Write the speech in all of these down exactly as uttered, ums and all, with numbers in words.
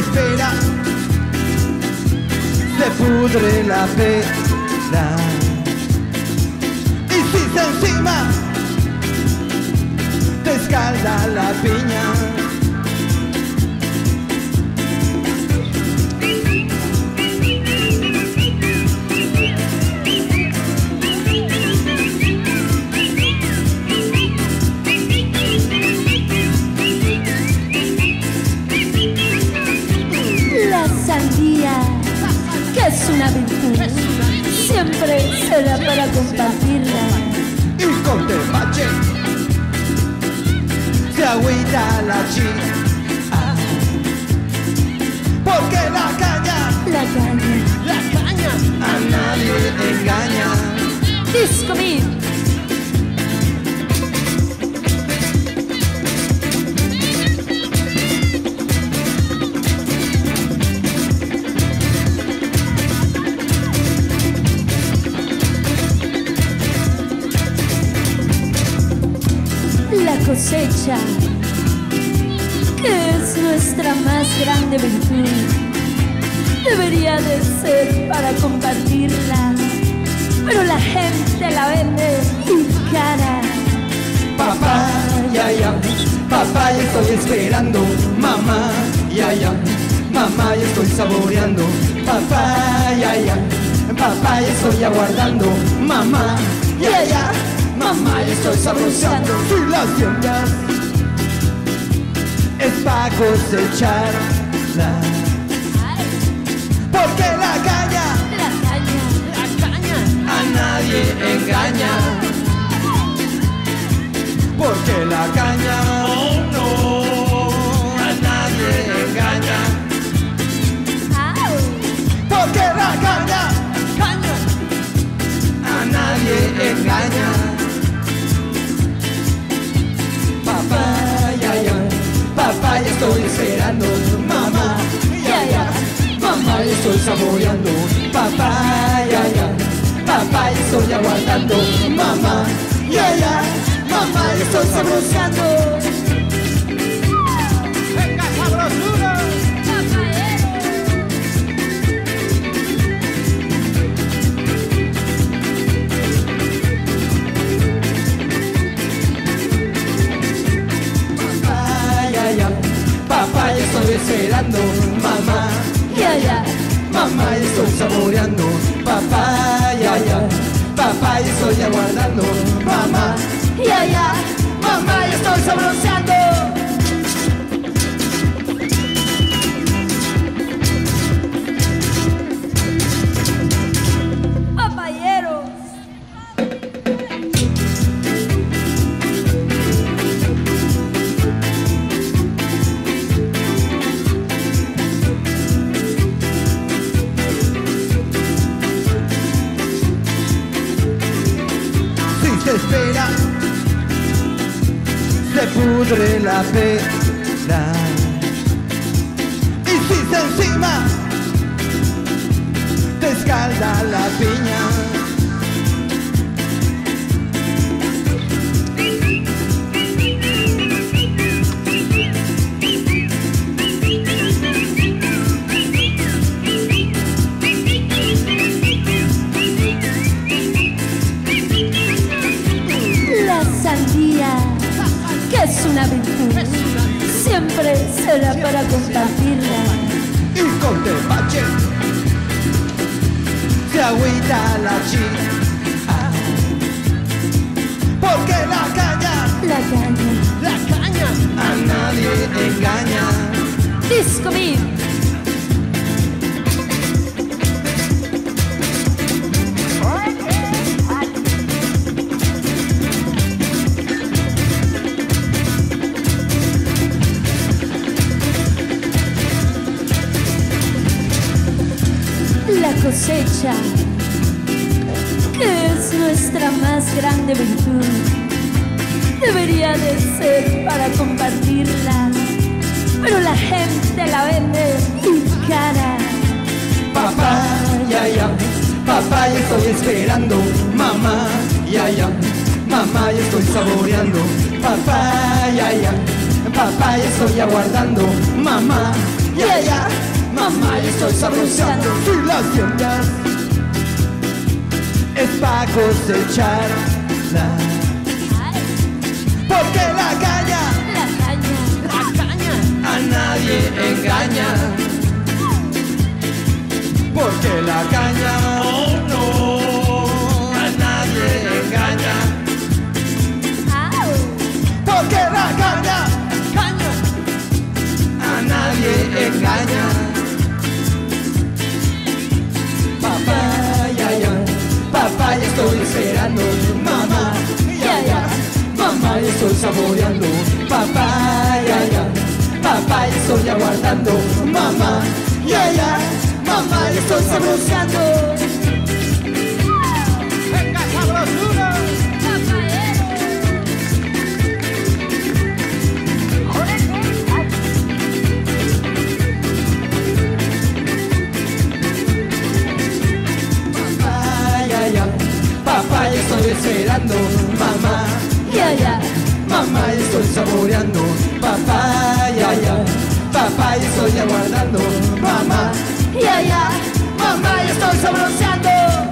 desespera, se pudre la pera. Y si se encima te escalda la piña. Que es una virtud, siempre será para compartirla. Y con tepache se agüita la chica, porque la caña, la caña, la caña a nadie engaña. Disco Beat. La cosecha, que es nuestra más grande virtud, debería de ser para compartirla, pero la gente la vende y cara. Papá, ya, ya, papá, ya estoy esperando. Mamá, ya, ya, mamá, ya estoy saboreando. Papá, ya, ya, papá, ya estoy aguardando. Mamá, ya, ya, mamá, ya estoy saboreando. Si las siembras es pa' cosecharla, porque la caña, la caña, la caña a nadie engaña. Porque la caña, oh no, a nadie engaña. Porque la caña, caña a nadie engaña. Papá, ya, ya, papá, ya estoy esperando. Mamá, ya, ya, mamá, ya estoy saboreando. Papá, ya, ya, papá, ya estoy aguardando. Mamá, ya, ya, mamá, ya estoy saboreando. ¡Venga, sabrosura! Papá, ya estoy esperando. Mamá, ya, ya, mamá, ya estoy saboreando. Papá, ya, ya, papá, ya estoy aguardando. Mamá, ya, ya, mamá, ya estoy saboreando. Se espera, se pudre la pera. Y si se encima te escalda la piña. Que es una virtud, siempre será para compartirla. Y con tepache se agüita la chica, porque la caña, la caña, la caña a nadie engaña. Disco Beat. La cosecha, que es nuestra más grande virtud, debería de ser para compartirla, pero la gente la vende y cara. Papá, ya, ya, papá, ya estoy esperando. Mamá, ya, ya, mamá, ya estoy saboreando. Papá, ya, ya, papá, ya estoy aguardando. Mamá, ya, ya, mamá, yo estoy saboreando. Si las siembras es pa' cosecharla, porque la caña, la caña, la caña a nadie engaña, porque la caña, oh no, a nadie engaña, au, porque la caña, caña a nadie engaña. Papá, ya, ya, papá, ya estoy esperando. Mamá, ya, ya, mamá, ya estoy saboreando. Papá, ya, ya, papá, ya estoy aguardando. Mamá, ya, ya, mamá, ya estoy saboreando. ¡Venga, sabrosura! Papá, ya estoy esperando. Mamá, ya, ya, mamá, ya estoy saboreando. Papá, ya, ya, papá, ya estoy aguardando. Mamá, ya, ya, mamá, ya estoy saboreando.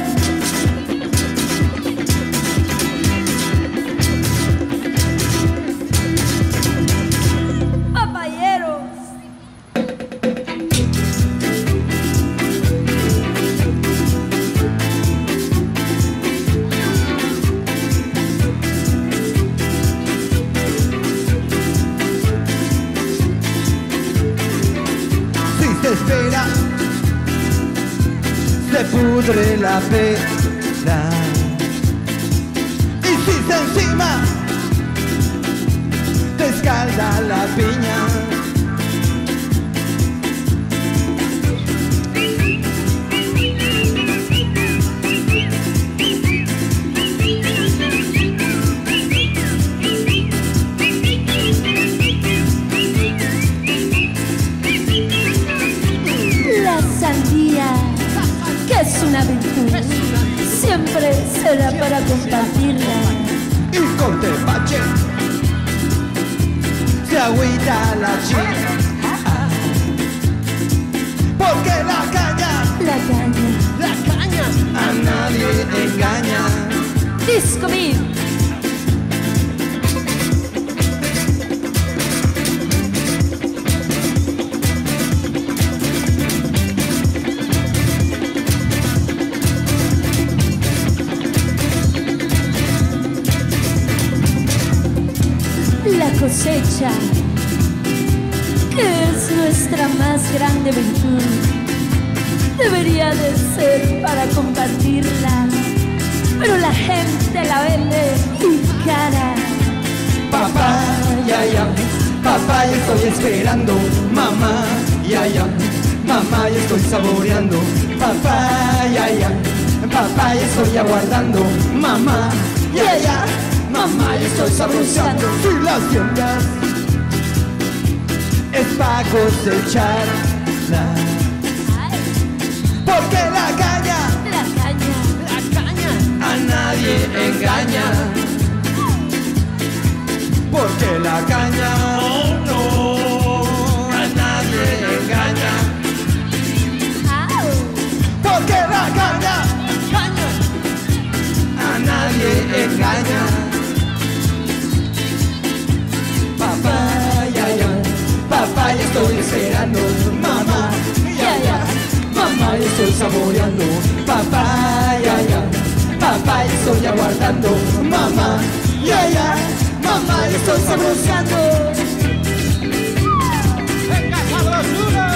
Espera, se pudre la pera, y si se encima te escalda la piña, que es una virtud, siempre será para compartirla. Y con tepache se agüita la chica, porque la caña, la caña, la caña a nadie engaña. Disco Beat. La cosecha, que es nuestra más grande virtud, debería de ser para compartirla, pero la gente la vende y cara. Papá, ya, ya, papá, ya estoy esperando. Mamá, ya, ya, mamá, ya estoy saboreando. Papá, ya, ya, papá, ya estoy aguardando. Mamá, ya, ya, mamá, ya estoy saboreando. Si las siembras es pa' cosecharla, porque la caña, la caña, la caña a nadie engaña, porque la caña, oh no, a nadie engaña, porque la caña, caña a nadie engaña. Papá, ya, ya, papá, ya estoy esperando. Mamá, ya, ya, mamá, ya estoy saboreando. Papá, ya, ya, papá, ya estoy aguardando. Mamá, ya, ya, mamá, ya estoy saboreando. ¡Venga, sabrosura!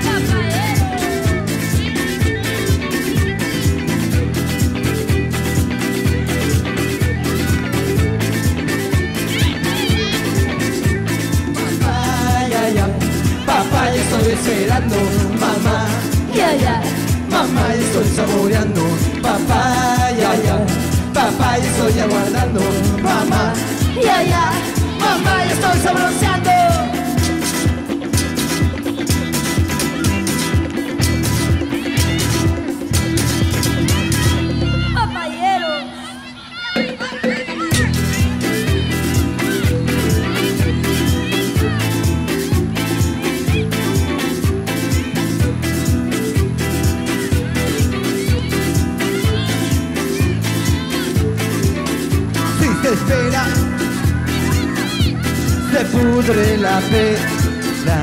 Papá, ya estoy esperando. Mamá, ya, ya, mamá, ya estoy saboreando. Papá, ya, ya, papá, ya estoy aguardando. Mamá, ya, ya, mamá, ya estoy saboreando. pudre la pera.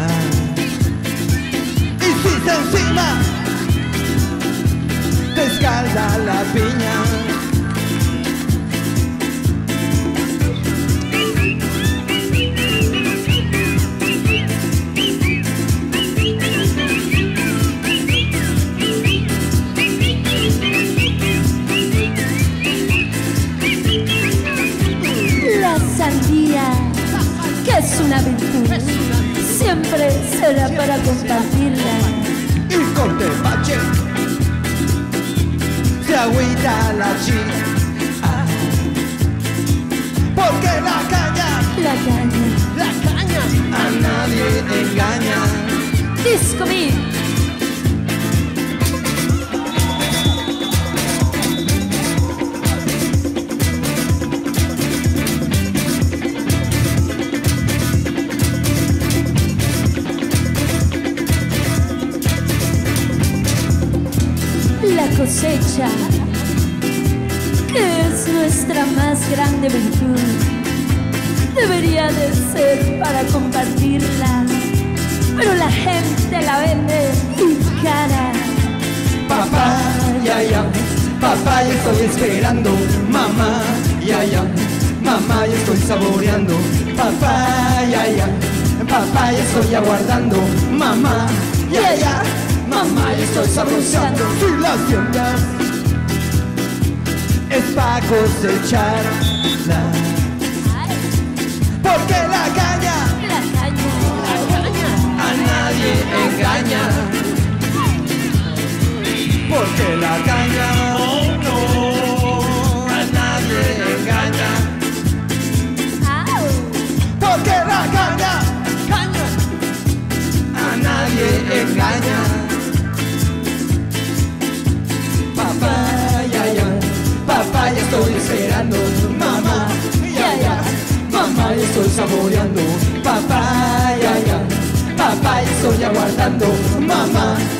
Y si se encima te escalda la piña. Que es una virtud, siempre será para compartirla. Y con tepache se agüita la chica, porque la caña, la caña, la caña a nadie engaña. Disco beat. La cosecha, que es nuestra más grande virtud, debería de ser para compartirla, pero la gente la vende y cara. Papaya, ya, papaya estoy esperando, mamá, ya, ya, mamá ya estoy saboreando, papaya, ya, papaya estoy aguardando, mamá, ya, ya. Mamá, yo estoy saboreando. Si la siembra es pa' cosecharla, porque la caña, la caña, la caña a nadie engaña. Porque la caña, oh no, a nadie engaña. Porque la caña, caña a nadie engaña. Papaya, ya, papaya estoy esperando, mamá, ya, ya, mamá estoy saboreando, papaya, ya, papaya estoy aguardando, mamá.